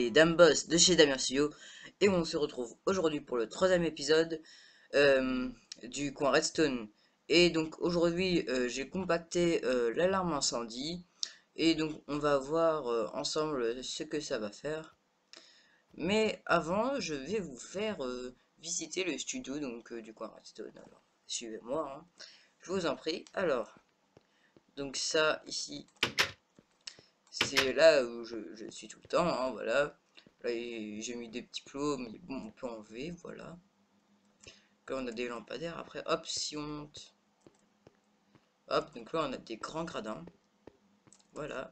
c'est Damboss de chez Damien Studio et on se retrouve aujourd'hui pour le troisième épisode du coin Redstone. Et donc aujourd'hui j'ai compacté l'alarme incendie et donc on va voir ensemble ce que ça va faire. Mais avant je vais vous faire visiter le studio donc du coin Redstone. Alors suivez-moi, hein, je vous en prie. Alors donc ça ici c'est là où je suis tout le temps, hein, voilà. Là, j'ai mis des petits plots, mais bon, on peut enlever, voilà. Là, on a des lampadaires. Après, hop, si on monte. Hop, donc là, on a des grands gradins. Voilà.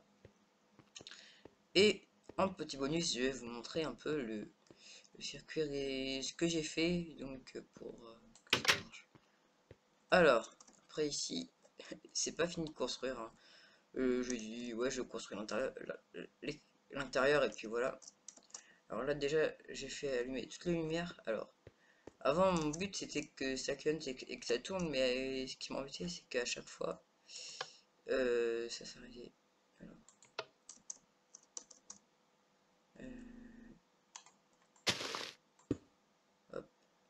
Et en petit bonus, je vais vous montrer un peu le circuit et ce que j'ai fait, donc, pour que ça marche. Alors, après ici, c'est pas fini de construire, hein. Je dis, ouais, je construis l'intérieur, et puis voilà. Alors là, déjà, j'ai fait allumer toutes les lumières. Alors, avant, mon but c'était que ça clignote et que ça tourne, mais ce qui m'embêtait, c'est qu'à chaque fois, ça s'arrêtait. Alors, euh, hop.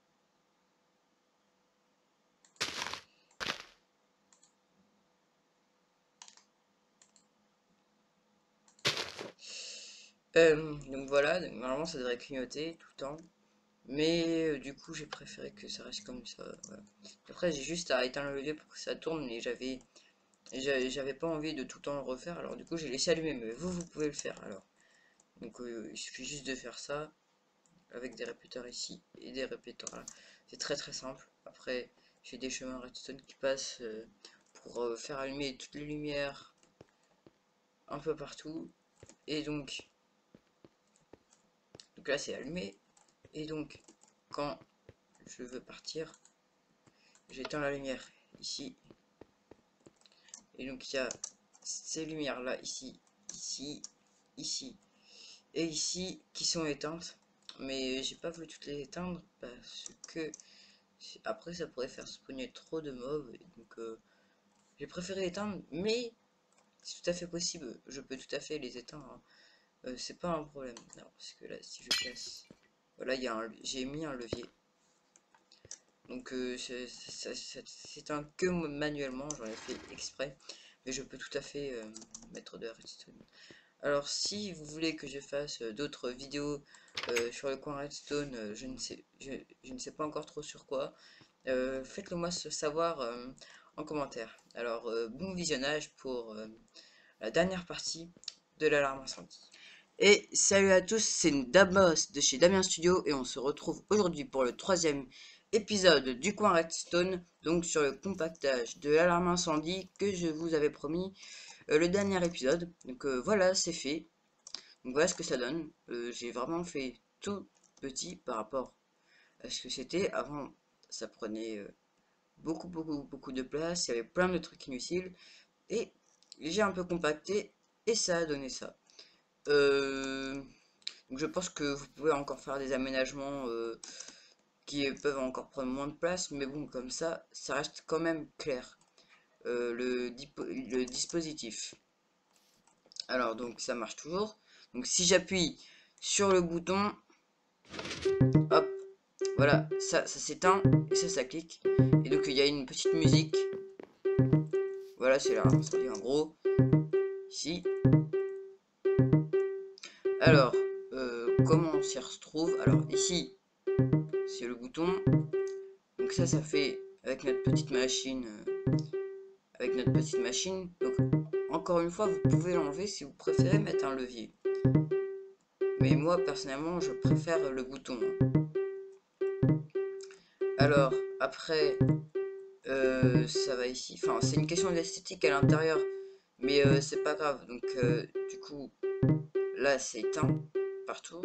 Donc voilà, donc normalement ça devrait clignoter tout le temps, mais du coup j'ai préféré que ça reste comme ça. Voilà. Après j'ai juste à éteindre le levier pour que ça tourne, mais j'avais pas envie de tout le temps le refaire, alors du coup j'ai laissé allumer, mais vous pouvez le faire alors. Donc il suffit juste de faire ça avec des répéteurs ici et des répéteurs là. C'est très très simple. Après, j'ai des chemins redstone qui passent pour faire allumer toutes les lumières un peu partout. Et donc là c'est allumé. Et donc quand je veux partir, j'éteins la lumière ici. Et donc il y a ces lumières là ici, ici, ici et ici qui sont éteintes. Mais j'ai pas voulu toutes les éteindre parce que après ça pourrait faire spawner trop de mobs. Et donc j'ai préféré éteindre, mais c'est tout à fait possible. Je peux tout à fait les éteindre, hein. C'est pas un problème. Non, parce que là, si je casse, voilà, j'ai mis un levier. Donc c'est un que manuellement, j'en ai fait exprès, mais je peux tout à fait mettre de la redstone. Alors si vous voulez que je fasse d'autres vidéos sur le coin redstone, je ne sais pas encore trop sur quoi. Faites-le moi savoir en commentaire. Alors bon visionnage pour la dernière partie de l'alarme incendie. Et salut à tous, c'est Damos de chez Damien Studio et on se retrouve aujourd'hui pour le troisième épisode du coin Redstone, donc sur le compactage de l'alarme incendie que je vous avais promis le dernier épisode. Donc voilà, c'est fait. Donc voilà ce que ça donne. J'ai vraiment fait tout petit par rapport à ce que c'était. Avant, ça prenait beaucoup de place, il y avait plein de trucs inutiles. Et j'ai un peu compacté et ça a donné ça. Donc je pense que vous pouvez encore faire des aménagements qui peuvent encore prendre moins de place, mais bon, comme ça reste quand même clair. Le dispositif. Alors donc ça marche toujours. Donc si j'appuie sur le bouton, hop, voilà, ça s'éteint et ça clique. Et donc il y a une petite musique. Voilà, c'est là, ça dit en gros. Ici. Alors, comment on s'y retrouve? Alors ici, c'est le bouton. Donc ça fait avec notre petite machine. Donc encore une fois, vous pouvez l'enlever si vous préférez mettre un levier. Mais moi personnellement, je préfère le bouton. Alors après, ça va ici. Enfin, c'est une question d'esthétique à l'intérieur, mais c'est pas grave. Donc du coup, là c'est éteint partout.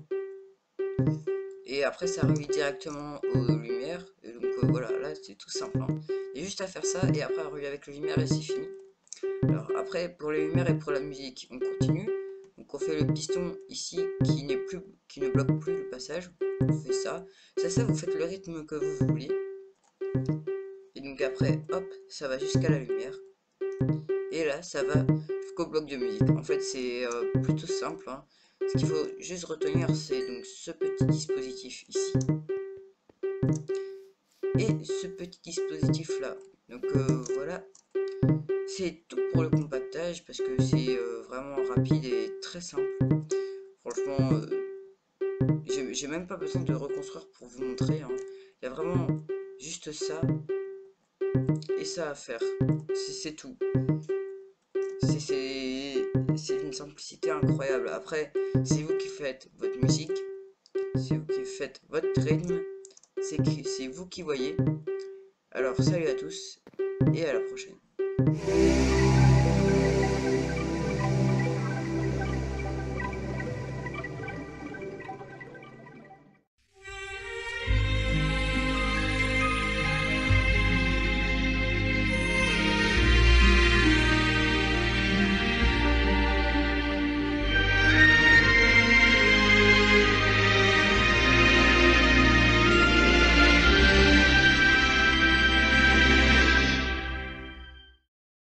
Et après, ça relie directement aux lumières. Et donc voilà, là c'est tout simple, hein. Il y a juste à faire ça et après à relier avec les lumières et c'est fini. Alors après, pour les lumières et pour la musique, on continue. Donc on fait le piston ici qui ne bloque plus le passage. On fait ça. Ça, vous faites le rythme que vous voulez. Et donc après, hop, ça va jusqu'à la lumière. Et là, ça va jusqu'au bloc de musique. En fait, c'est plutôt simple, hein. Ce qu'il faut juste retenir, c'est donc ce petit dispositif ici et ce petit dispositif là. Donc voilà, c'est tout pour le compactage parce que c'est vraiment rapide et très simple. Franchement, j'ai même pas besoin de reconstruire pour vous montrer, hein. Il y a vraiment juste ça et ça à faire. C'est tout. C'est d'une simplicité incroyable. Après, c'est vous qui faites votre musique, c'est vous qui faites votre rythme, c'est vous qui voyez. Alors, salut à tous et à la prochaine.